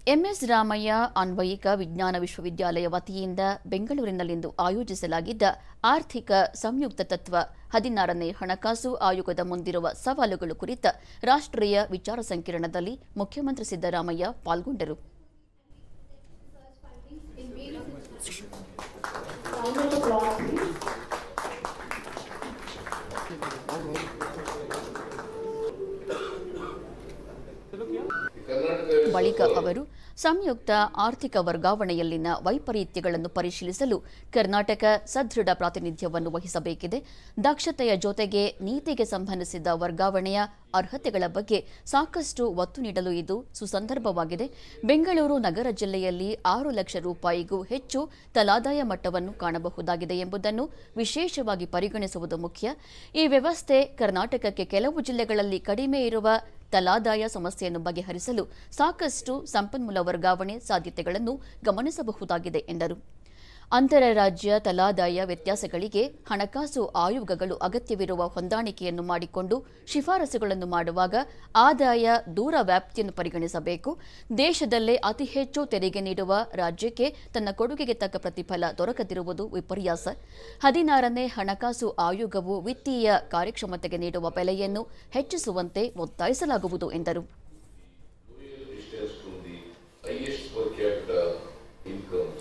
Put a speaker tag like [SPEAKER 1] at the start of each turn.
[SPEAKER 1] MS Ramaiah ಅನ್ವಯಿಕ ವಿಜ್ಞಾನ ವಿಶ್ವವಿದ್ಯಾಲಯ ವತಿಯಿಂದ ಬೆಂಗಳೂರಿನಲ್ಲಿಂದು ಆಯೋಜಿಸಲಾಗಿದ್ದ ಆರ್ಥಿಕ ಸಂಯುಕ್ತ ತತ್ವ 16ನೇ ಹಣಕಾಸು ಆಯೋಗದ ಮುಂದಿರುವ ಸವಾಲುಗಳು ಕುರಿತ ರಾಷ್ಟ್ರೀಯ ವಿಚಾರ ಸಂಕಿರಣದಲ್ಲಿ ಮುಖ್ಯಮಂತ್ರಿ ಸಿದ್ದರಾಮಯ್ಯ ಪಾಲ್ಗೊಂಡರು. ಬಳಿಕ ಅವರು ಸಂಯುಕ್ತ ಆರ್ಥಿಕ ವರ್ಗಾವಣೆಯಲ್ಲಿನ ವೈಪರೀತ್ಯಗಳನ್ನು ಪರಿಶೀಲಿಸಲು ಕರ್ನಾಟಕ ಸದೃಢ ಪ್ರಾತಿನಿಧ್ಯವನ್ನು ವಹಿಸಬೇಕಿದೆ. ದಕ್ಷತೆಯ ಜೊತೆಗೆ ನೀತಿಗೆ ಸಂಬಂಧಿಸಿದ ವರ್ಗಾವಣೆಯ ಅರ್ಹತೆಗಳ ಬಗ್ಗೆ ಸಾಕಷ್ಟು ಒತ್ತು ನೀಡಲು ಇದು ಸುಸಂದರ್ಭವಾಗಿದೆ. ಬೆಂಗಳೂರು ನಗರ ಜಿಲ್ಲೆಯಲ್ಲಿ 6 ಲಕ್ಷ ರೂಪಾಯಿಗೂ ಹೆಚ್ಚು ತಲಾದಾಯ ಮಟ್ಟವನ್ನು ಕಾಣಬಹುದಾಗಿದೆ ಎಂಬುದನ್ನು ವಿಶೇಷವಾಗಿ ಪರಿಗಣಿಸುವುದು ಮುಖ್ಯ. ಈ ವ್ಯವಸ್ಥೆ ಕರ್ನಾಟಕಕ್ಕೆ ಕೆಲವು ಜಿಲ್ಲೆಗಳಲ್ಲಿ ಕಡಿಮೆ ಇರುವ ತಲಾದಾಯ ಸಮಸ್ಯೆಯನ್ನು ಬಗೆಹರಿಸಲು ಸಾಕಷ್ಟು ಸಂಪನ್ಮೂಲ ವರ್ಗಾವಣೆ ಸಾಧ್ಯತೆಗಳನ್ನು ಗಮನಿಸಬಹುದಾಗಿದೆ ಎಂದರು. ಅಂತರರಾಜ್ಯ ತಲಾದಾಯ ವ್ಯತ್ಯಾಸಗಳಿಗೆ ಹಣಕಾಸು ಆಯೋಗಗಳು ಅಗತ್ಯವಿರುವ ಹೊಂದಾಣಿಕೆಯನ್ನು ಮಾಡಿಕೊಂಡು ಶಿಫಾರಸುಗಳನ್ನು ಮಾಡುವಾಗ ಆದಾಯ ದೂರ ವ್ಯಾಪ್ತಿಯನ್ನು ಪರಿಗಣಿಸಬೇಕು. ದೇಶದಲ್ಲೇ ಅತಿ ಹೆಚ್ಚು ತೆರಿಗೆ ನೀಡುವ ರಾಜ್ಯಕ್ಕೆ ತನ್ನ ಕೊಡುಗೆಗೆ ತಕ್ಕ ಪ್ರತಿಫಲ ದೊರಕದಿರುವುದು ವಿಪರ್ಯಾಸ. 16ನೇ ಹಣಕಾಸು ಆಯೋಗವು ವಿತ್ತೀಯ ಕಾರ್ಯಕ್ಷಮತೆಗೆ ನೀಡುವ ಬೆಲೆಯನ್ನು ಹೆಚ್ಚಿಸುವಂತೆ ಒತ್ತಾಯಿಸಲಾಗುವುದು ಎಂದರು.
[SPEAKER 2] highest per capita income